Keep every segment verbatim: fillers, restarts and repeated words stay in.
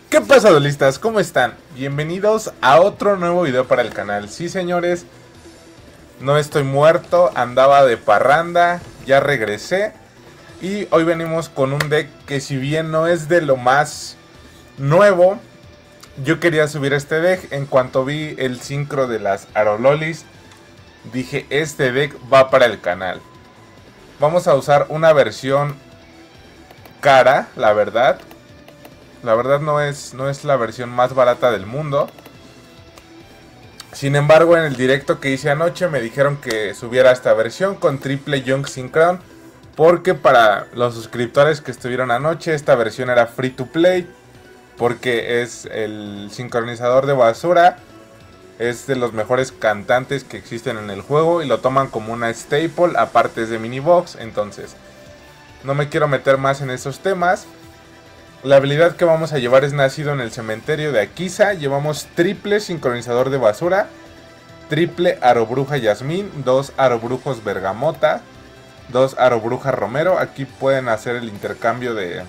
¿Qué pasa, duelistas? ¿Cómo están? Bienvenidos a otro nuevo video para el canal. Sí, señores, no estoy muerto, andaba de parranda, ya regresé. Y hoy venimos con un deck que, si bien no es de lo más nuevo, yo quería subir este deck. En cuanto vi el sincro de las Arololis, dije, este deck va para el canal. Vamos a usar una versión cara, la verdad. La verdad no es, no es la versión más barata del mundo. Sin embargo, en el directo que hice anoche me dijeron que subiera esta versión con triple Young Synchron, porque para los suscriptores que estuvieron anoche, esta versión era free to play, porque es el sincronizador de basura. Es de los mejores cantantes que existen en el juego y lo toman como una staple, aparte es de minibox. Entonces no me quiero meter más en esos temas. La habilidad que vamos a llevar es Nacido en el Cementerio de Akiza. Llevamos triple sincronizador de basura, triple Arobruja Yasmín, dos Arobrujos Bergamota, dos Arobruja Romero. Aquí pueden hacer el intercambio de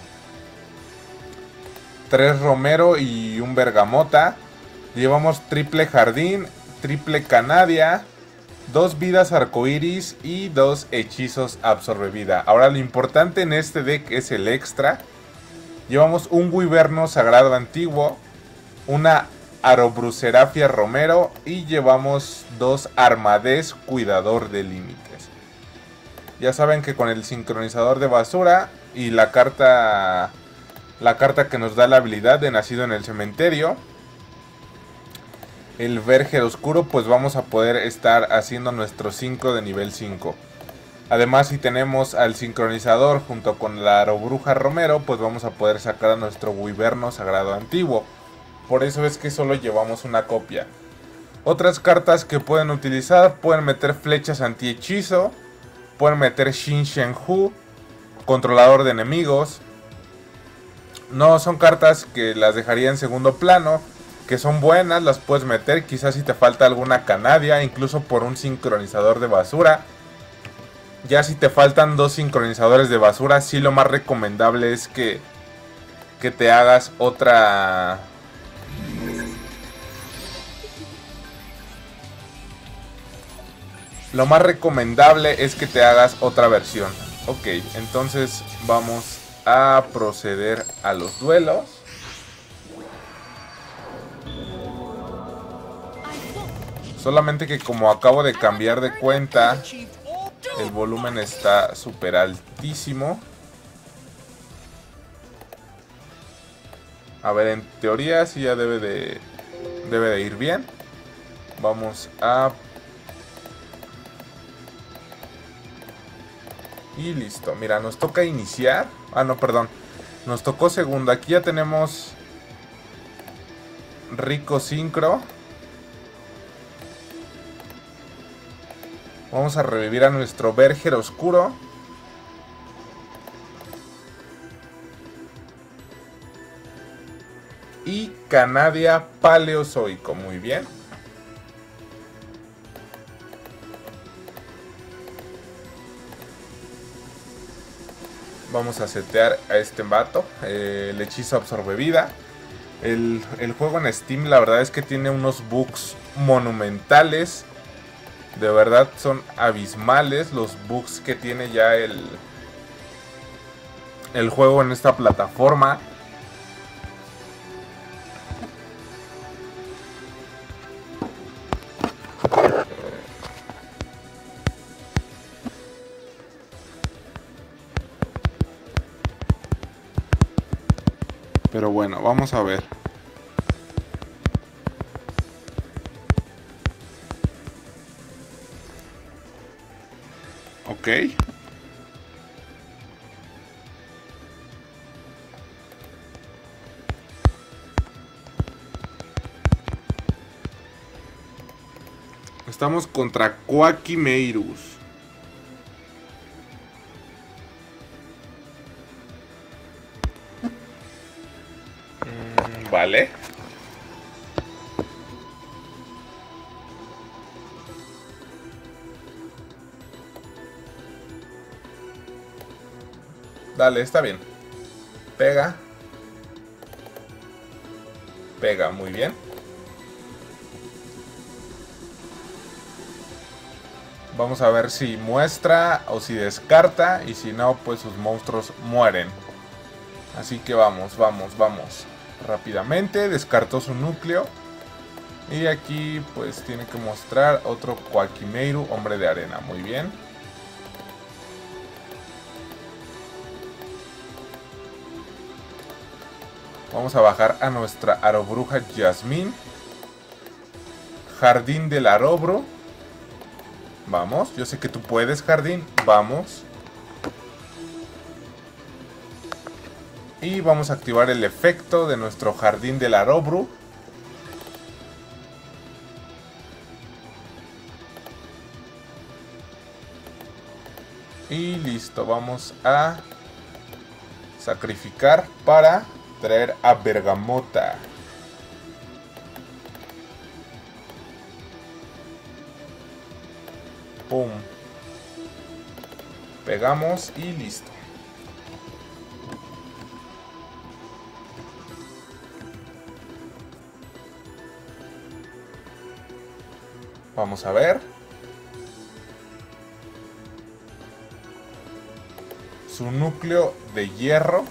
tres Romero y un Bergamota. Llevamos triple Jardín, triple Canadia, dos Vidas Arcoiris y dos Hechizos Absorbe Vida. Ahora, lo importante en este deck es el extra. Llevamos un Wyverno Sagrado Antiguo, una Arobrucerafia Romero y llevamos dos Armadez Cuidador de Límites. Ya saben que con el sincronizador de basura y la carta, la carta que nos da la habilidad de Nacido en el Cementerio, el Verger Oscuro, pues vamos a poder estar haciendo nuestro cinco de nivel cinco. Además, si tenemos al sincronizador junto con la Arobruja Romero, pues vamos a poder sacar a nuestro Wyverno Sagrado Antiguo. Por eso es que solo llevamos una copia. Otras cartas que pueden utilizar: pueden meter flechas anti-hechizo, pueden meter Shin Shen Hu, controlador de enemigos. No son cartas que las dejaría en segundo plano, que son buenas, las puedes meter. Quizás si te falta alguna Canadia, incluso por un sincronizador de basura. Ya si te faltan dos sincronizadores de basura, sí, lo más recomendable es que, que te hagas otra... Lo más recomendable es que te hagas otra versión. Ok, entonces vamos a proceder a los duelos. Solamente que como acabo de cambiar de cuenta, el volumen está súper altísimo. A ver, en teoría sí ya debe de, debe de ir bien. Vamos a... Y listo. Mira, nos toca iniciar. Ah, no, perdón. Nos tocó segundo. Aquí ya tenemos rico sincro. Vamos a revivir a nuestro Verger Oscuro. Y Canadia Paleozoico. Muy bien. Vamos a setear a este vato. Eh, el hechizo absorbe vida. El, el juego en Steam, la verdad es que tiene unos bugs monumentales. De verdad son abismales los bugs que tiene ya el, el juego en esta plataforma. Pero bueno, vamos a ver. Ok. Estamos contra Quaquimeirus. Mm, vale. Dale, está bien. Pega. Pega, muy bien. Vamos a ver si muestra o si descarta. Y si no, pues sus monstruos mueren. Así que vamos, vamos, vamos. Rápidamente, descartó su núcleo. Y aquí pues tiene que mostrar otro Quaquimeiru, hombre de arena. Muy bien. Vamos a bajar a nuestra Arobruja Yasmín. Jardín del Arobro. Vamos, yo sé que tú puedes, Jardín. Vamos. Y vamos a activar el efecto de nuestro Jardín del Arobro. Y listo, vamos a sacrificar para traer a Bergamota. Pum. Pegamos y listo. Vamos a ver. Su núcleo de hierro.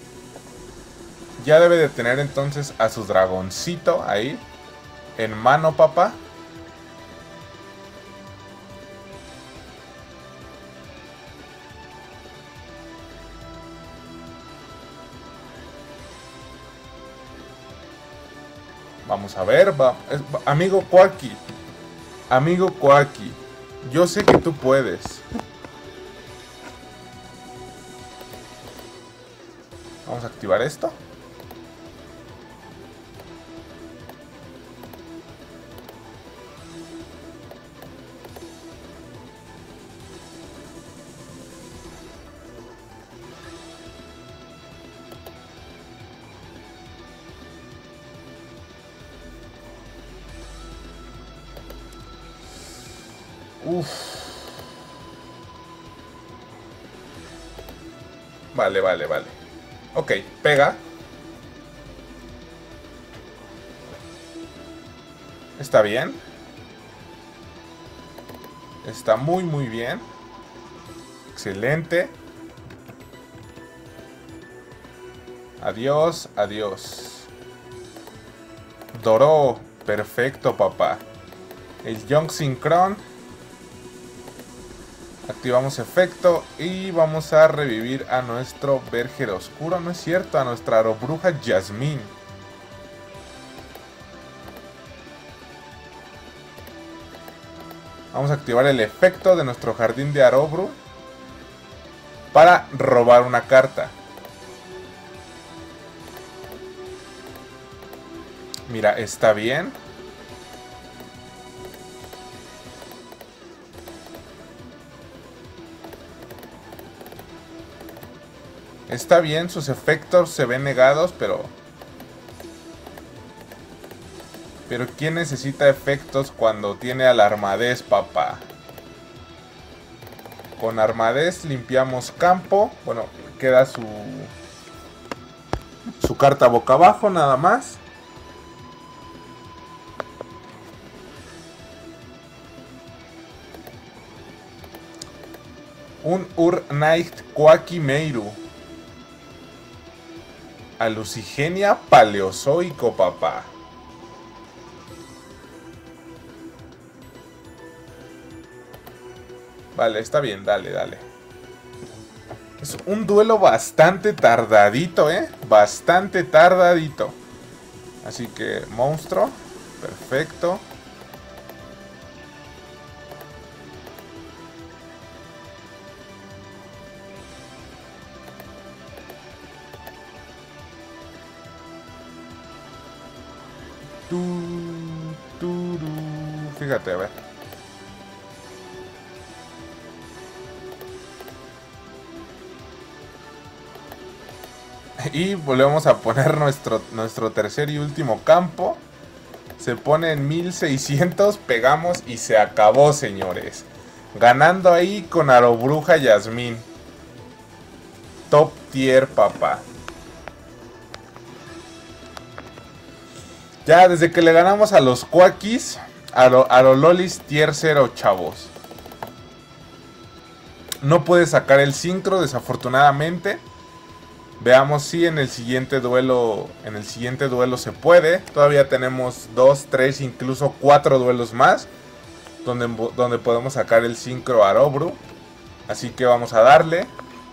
Ya debe de tener entonces a su dragoncito ahí. En mano, papá. Vamos a ver, va, es, amigo Quacky, amigo Quacky, yo sé que tú puedes. Vamos a activar esto. Uf. Vale, vale, vale. Ok, pega. Está bien. Está muy, muy bien. Excelente. Adiós, adiós. Doró. Perfecto, papá. El Young Synchron. Activamos efecto y vamos a revivir a nuestro Berger Oscuro. No es cierto, a nuestra Arobruja Yasmín. Vamos a activar el efecto de nuestro Jardín de Arobru para robar una carta. Mira, está bien. Está bien, sus efectos se ven negados, pero... Pero ¿quién necesita efectos cuando tiene al Armadez, papá? Con Armadez limpiamos campo. Bueno, queda su... Su carta boca abajo, nada más. Un Ur-Night Quaquimeiru. Alucigenia paleozoico, papá. Vale, está bien, dale, dale. Es un duelo bastante tardadito, ¿eh? Bastante tardadito. Así que, monstruo. Perfecto. Tu, tu, tu. Fíjate, a ver. Y volvemos a poner nuestro, nuestro tercer y último campo. Se pone en mil seiscientos, pegamos y se acabó, señores. Ganando ahí con Arobruja Yasmín. Top tier, papá. Ya desde que le ganamos a los Quakis, a, lo, a los Lolis tier cero, chavos. No puede sacar el sincro, desafortunadamente. Veamos si en el siguiente duelo, en el siguiente duelo se puede. Todavía tenemos dos, tres, incluso cuatro duelos más, donde, donde podemos sacar el sincro a Arobru. Así que vamos a darle.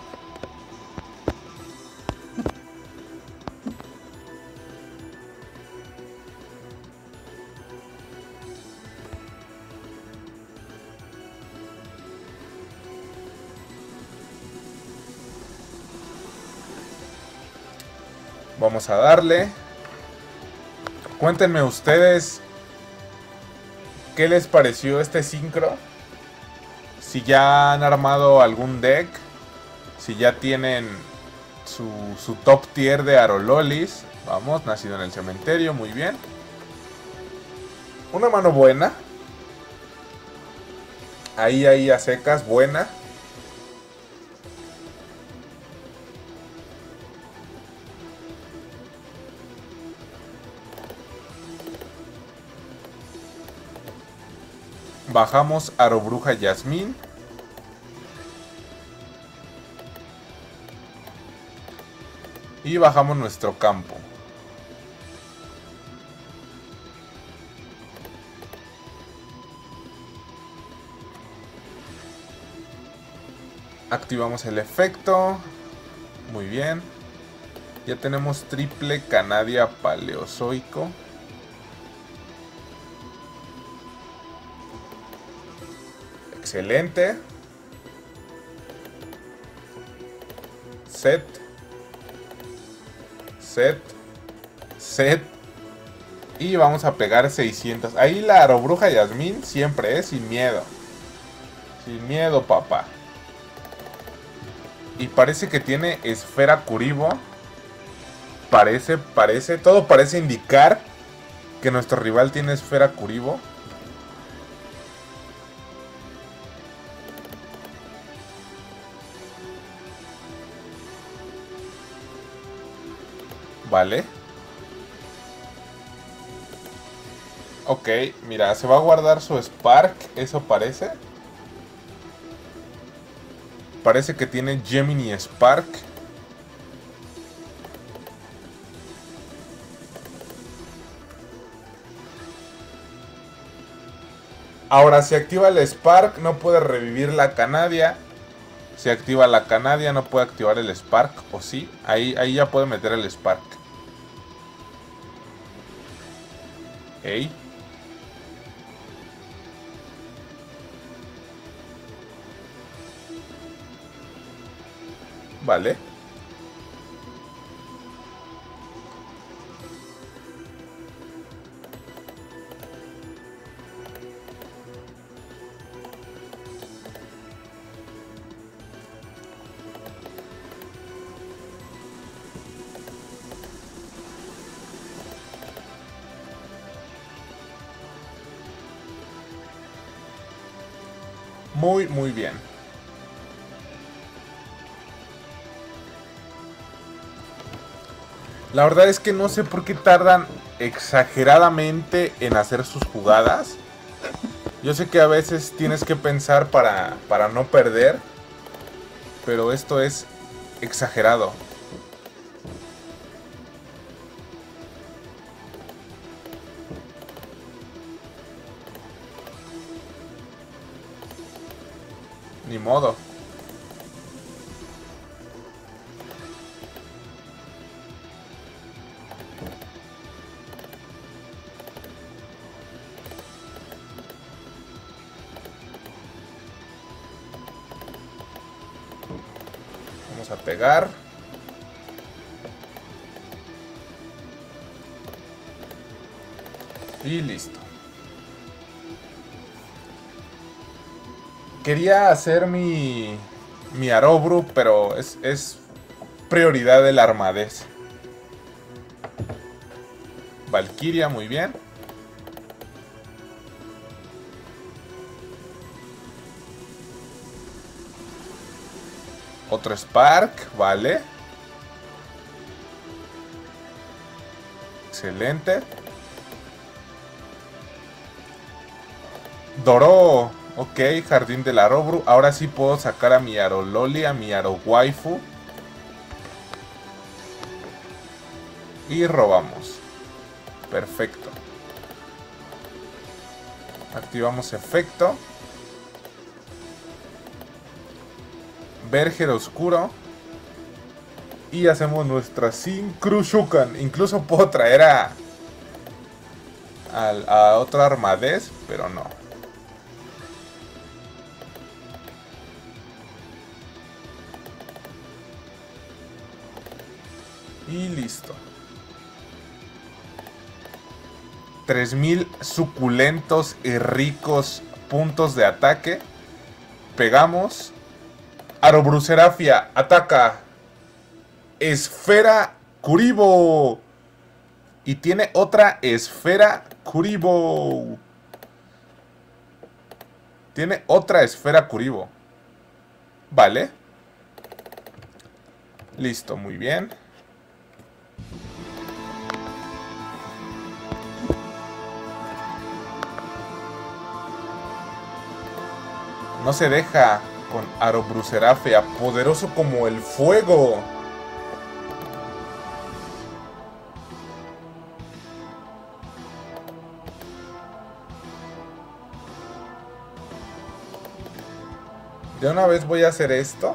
Vamos a darle. Cuéntenme ustedes qué les pareció este sincro. Si ya han armado algún deck. Si ya tienen su, su top tier de Arololis. Vamos, nacido en el cementerio, muy bien. Una mano buena. Ahí, ahí a secas, buena. Bajamos Arobruja Yasmín. Y bajamos nuestro campo. Activamos el efecto. Muy bien. Ya tenemos triple Canadia Paleozoico. Excelente. Set. Set. Set. Y vamos a pegar seiscientos. Ahí la Arobruja Yasmín siempre es sin miedo. Sin miedo, papá. Y parece que tiene esfera Kuribo. Parece, parece. Todo parece indicar que nuestro rival tiene esfera Kuribo. Vale. Ok, mira, se va a guardar su Spark, eso parece. Parece que tiene Gemini Spark. Ahora, si activa el Spark, no puede revivir la Canadia. Si activa la Canadia, no puede activar el Spark, ¿o sí? Ahí, ahí ya puede meter el Spark. Ey. Vale. Muy, muy bien. La verdad es que no sé por qué tardan exageradamente en hacer sus jugadas. Yo sé que a veces tienes que pensar para, para no perder, pero esto es exagerado. Ni modo. Vamos a pegar. Y listo. Quería hacer mi, mi Arobru, pero es, es prioridad del armadez. Valkyria, muy bien. Otro Spark, vale. Excelente. Doró. Ok, Jardín del Arobru. Ahora sí puedo sacar a mi Arololi, a mi Arowaifu. Y robamos. Perfecto. Activamos efecto. Berger oscuro. Y hacemos nuestra Syncrushukan. Incluso puedo traer a, a, a otra Armadez, pero no. Y listo. tres mil suculentos y ricos puntos de ataque. Pegamos. Arobrucerafia, ataca. Esfera Kuribo. Y tiene otra esfera Kuribo. Tiene otra esfera Kuribo. Vale. Listo, muy bien. No se deja con Arobrucerafia, poderoso como el fuego. De una vez voy a hacer esto.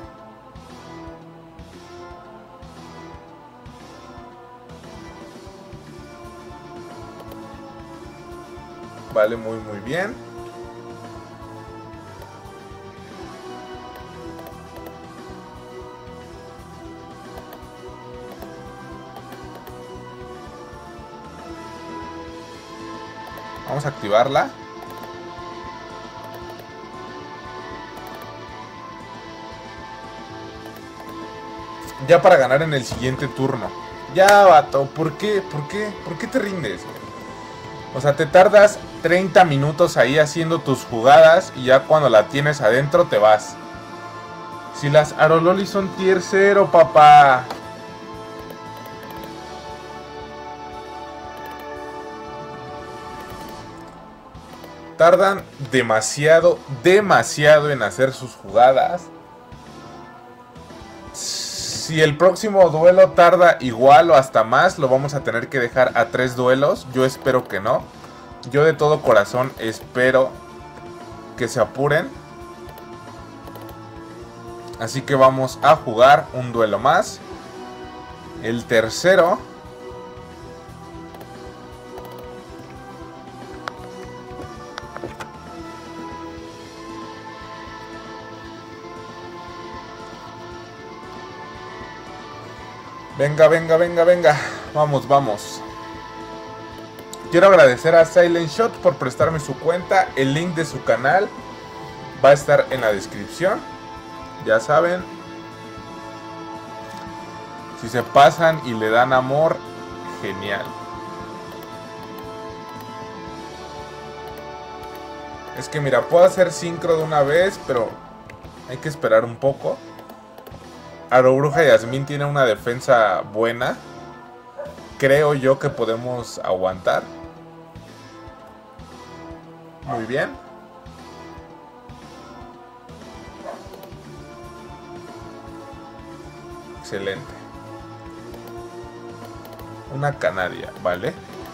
Vale, muy muy bien. Vamos a activarla. Ya para ganar en el siguiente turno. Ya, vato, ¿por qué? ¿Por qué? ¿Por qué te rindes? O sea, te tardas treinta minutos ahí haciendo tus jugadas y ya cuando la tienes adentro te vas. Si las Arololi son tier cero, papá. Tardan demasiado, demasiado en hacer sus jugadas. Si el próximo duelo tarda igual o hasta más, lo vamos a tener que dejar a tres duelos. Yo espero que no. Yo de todo corazón espero que se apuren. Así que vamos a jugar un duelo más. El tercero. Venga, venga, venga, venga. Vamos, vamos. Quiero agradecer a Silent Shot por prestarme su cuenta. El link de su canal va a estar en la descripción. Ya saben. Si se pasan y le dan amor, genial. Es que mira, puedo hacer sincro de una vez, pero hay que esperar un poco. Arobruja Yasmín tiene una defensa buena. Creo yo que podemos aguantar. Muy bien. Excelente. Una canaria, ¿vale?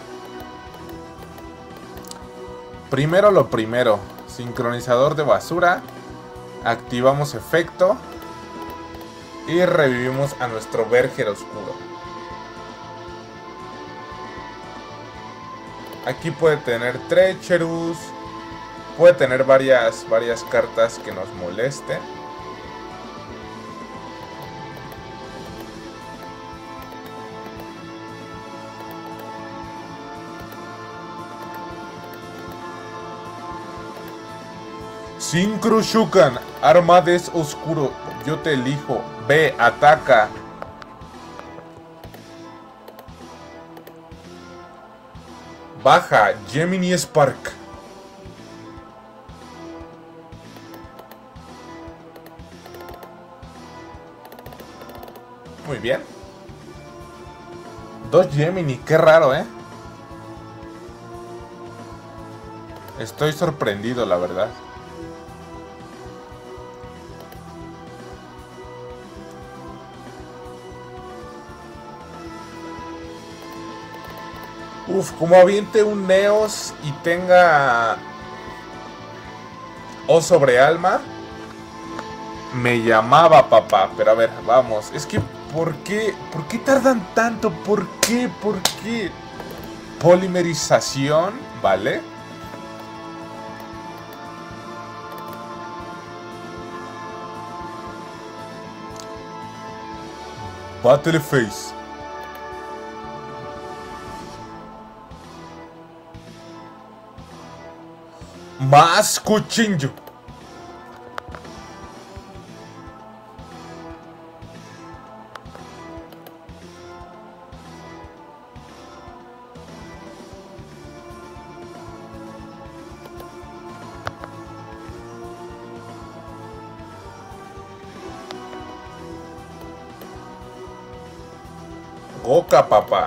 Primero lo primero. Sincronizador de basura. Activamos efecto. Y revivimos a nuestro Berger oscuro. Aquí puede tener Treacherous. Puede tener varias, varias cartas que nos molesten. Syncrushukan, Armadez oscuro. Yo te elijo. Ve, ataca. Baja, Gemini Spark. Muy bien. Dos Gemini, qué raro, ¿eh? Estoy sorprendido, la verdad. Uf, como aviente un Neos y tenga O sobre alma, me llamaba, papá. Pero a ver, vamos. Es que, ¿por qué? ¿Por qué tardan tanto? ¿Por qué? ¿Por qué? Polimerización, ¿vale? Battle Face. Más cuchillo. Goka, papá.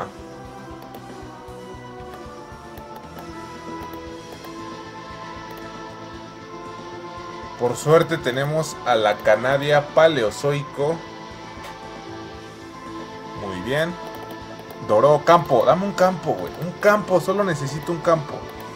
Por suerte tenemos a la Canadia Paleozoico. Muy bien. Doró, campo. Dame un campo, güey. Un campo. Solo necesito un campo.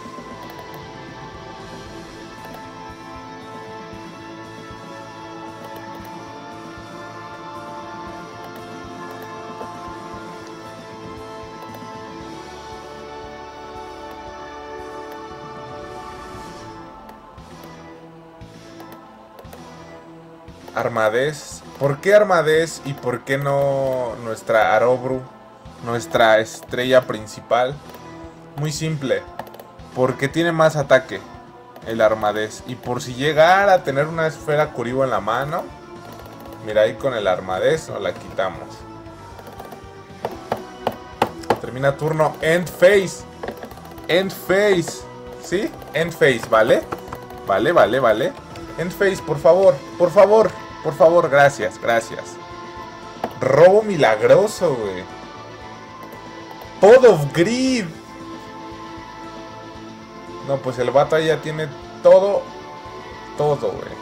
Armadez. ¿Por qué Armadez y por qué no nuestra Arobru? Nuestra estrella principal. Muy simple. Porque tiene más ataque el Armadez. Y por si llegara a tener una esfera Kuribo en la mano, mira, ahí con el Armadez nos la quitamos. Termina turno. End phase. End phase. ¿Sí? End phase, ¿vale? Vale, vale, vale. End phase, por favor. Por favor. Por favor, gracias, gracias. Robo milagroso, güey. Pod of Greed. No, pues el vato ahí ya tiene todo. Todo, güey.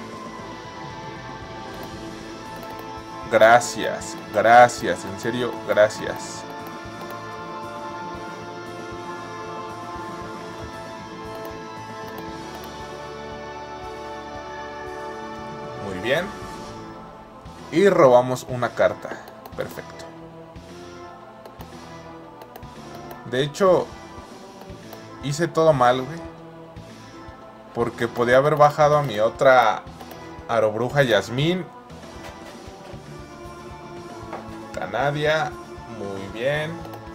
Gracias, gracias, en serio, gracias. Muy bien. Y robamos una carta. Perfecto. De hecho, hice todo mal, güey. Porque podía haber bajado a mi otra Arobruja Yasmín. Canadia. Muy bien.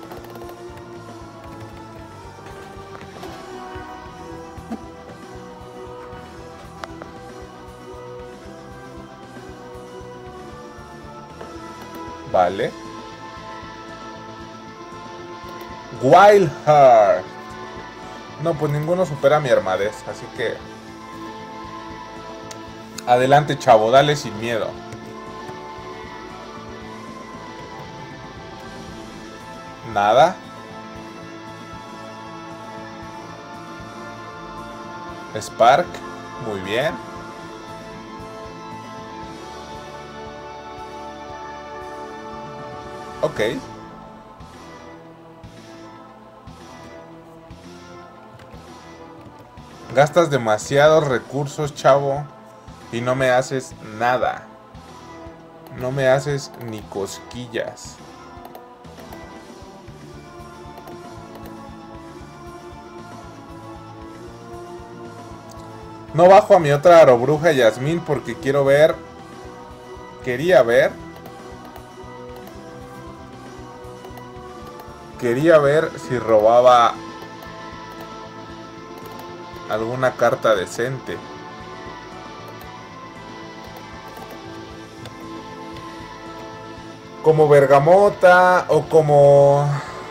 Vale. Wild Heart. No, pues ninguno supera a mi Armadez. Así que adelante, chavo. Dale sin miedo. Nada. Spark. Muy bien. Ok. Gastas demasiados recursos, chavo. Y no me haces nada. No me haces ni cosquillas. No bajo a mi otra Arobruja Yasmín porque quiero ver... Quería ver... Quería ver si robaba alguna carta decente. Como Bergamota o como...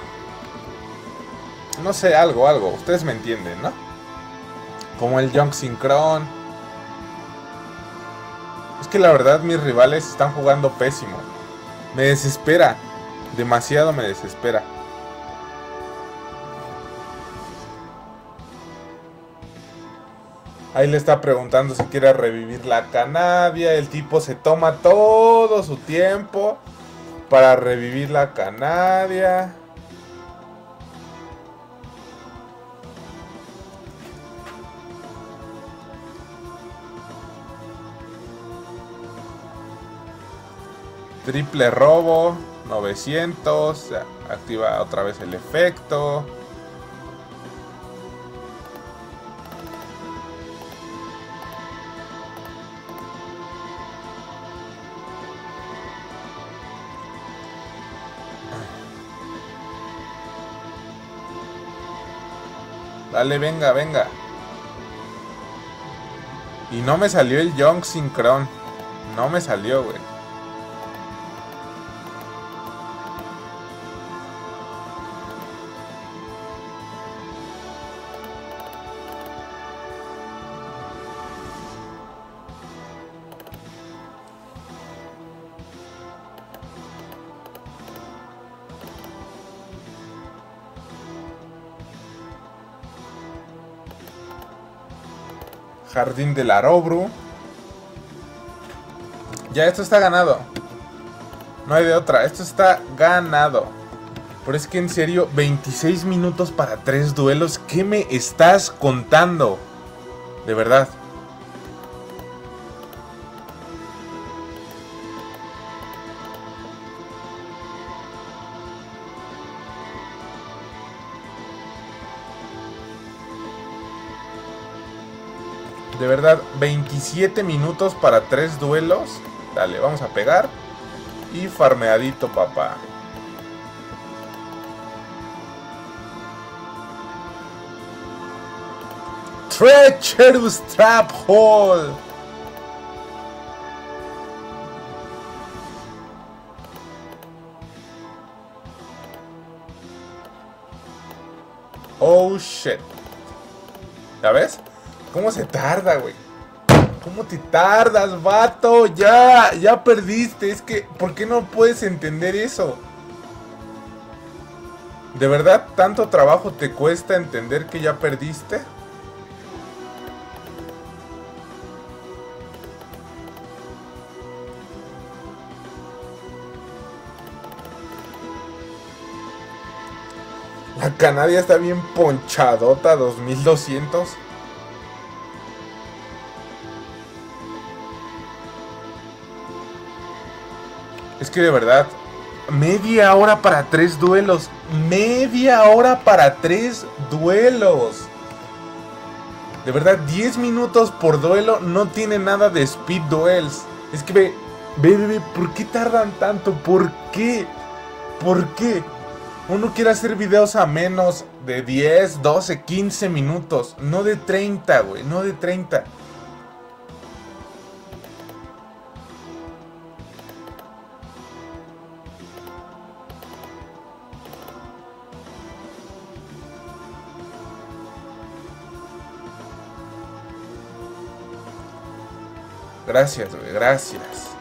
No sé, algo, algo. Ustedes me entienden, ¿no? Como el Young Synchron. Es que la verdad mis rivales están jugando pésimo. Me desespera. Demasiado me desespera. Ahí le está preguntando si quiere revivir la Canadia. El tipo se toma todo su tiempo para revivir la Canadia. Triple robo, novecientos. Activa otra vez el efecto. Dale, venga, venga. Y no me salió el Young Synchron. No me salió, güey. Jardín del Arobru. Ya, esto está ganado. No hay de otra. Esto está ganado. Pero es que en serio, veintiséis minutos para tres duelos. ¿Qué me estás contando? De verdad. De verdad, veintisiete minutos para tres duelos. Dale, vamos a pegar. Y farmeadito, papá. Treacherous Trap Hole. Oh, shit. ¿Ya ves? ¿Cómo se tarda, güey? ¿Cómo te tardas, vato? Ya, ya perdiste. Es que, ¿por qué no puedes entender eso? ¿De verdad tanto trabajo te cuesta entender que ya perdiste? La Canadia está bien ponchadota, dos mil doscientos. Es que de verdad, media hora para tres duelos. Media hora para tres duelos. De verdad, diez minutos por duelo no tiene nada de speed duels. Es que ve, ve, ve, ve, ¿por qué tardan tanto? ¿Por qué? ¿Por qué? Uno quiere hacer videos a menos de diez, doce, quince minutos. No de treinta, güey, no de treinta. Gracias, güey, gracias.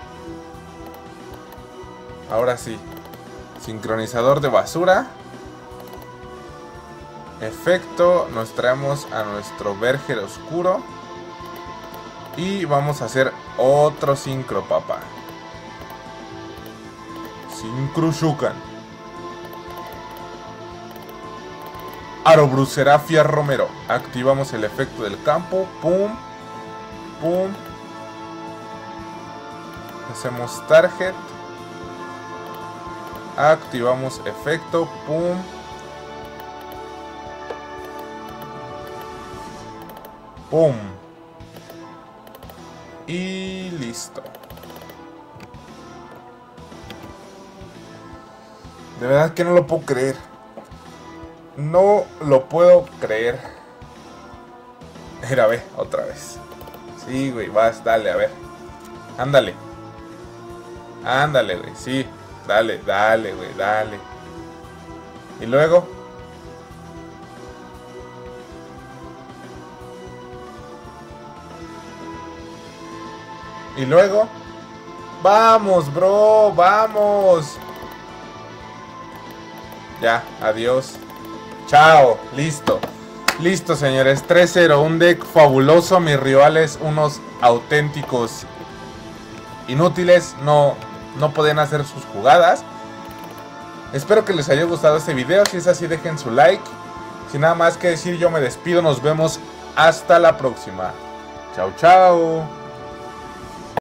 Ahora sí. Sincronizador de basura. Efecto. Nos traemos a nuestro Berger oscuro. Y vamos a hacer otro sincro, papá. Sincro Shukan. Arobru Serafia Romero. Activamos el efecto del campo. Pum. Pum. Hacemos target. Activamos efecto. Pum. Pum. Y listo. De verdad que no lo puedo creer. No lo puedo creer. Mira, ve, otra vez. Sí, güey, vas, dale, a ver. Ándale. Ándale, güey, sí. Dale, dale, güey, dale. Y luego. Y luego. Vamos, bro, vamos. Ya, adiós. Chao, listo. Listo, señores, tres cero, un deck fabuloso. Mis rivales, unos auténticos inútiles, no, no pueden hacer sus jugadas. Espero que les haya gustado este video. Si es así, dejen su like. Sin nada más que decir, yo me despido. Nos vemos hasta la próxima. Chao, chao.